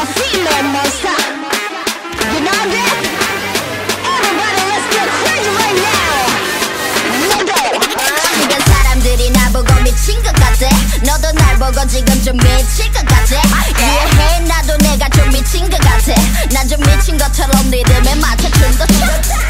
a female monster. You know that? Everybody let's get crazy right now. 주변 사람들이 나보고 미친 것 같아. 너도 날 보고 지금 좀 미칠 것 같아. 이해해 나도 내가 좀 미친 것 같아. 난 좀 미친 것처럼 리듬에 맞춰 춤도 춰.